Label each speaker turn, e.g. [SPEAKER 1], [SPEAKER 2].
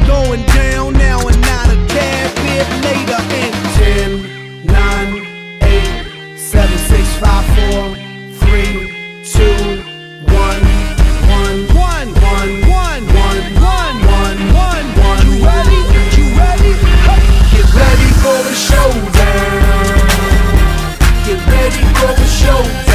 [SPEAKER 1] going down now and not a tad bit later. And 10, 9, 8, 7, 6, 5, 4, 3, 2, 1, 1, 1, 1, 1, 1, 1, 1, 1. You ready? You ready? Get ready for the showdown. Get ready for the showdown.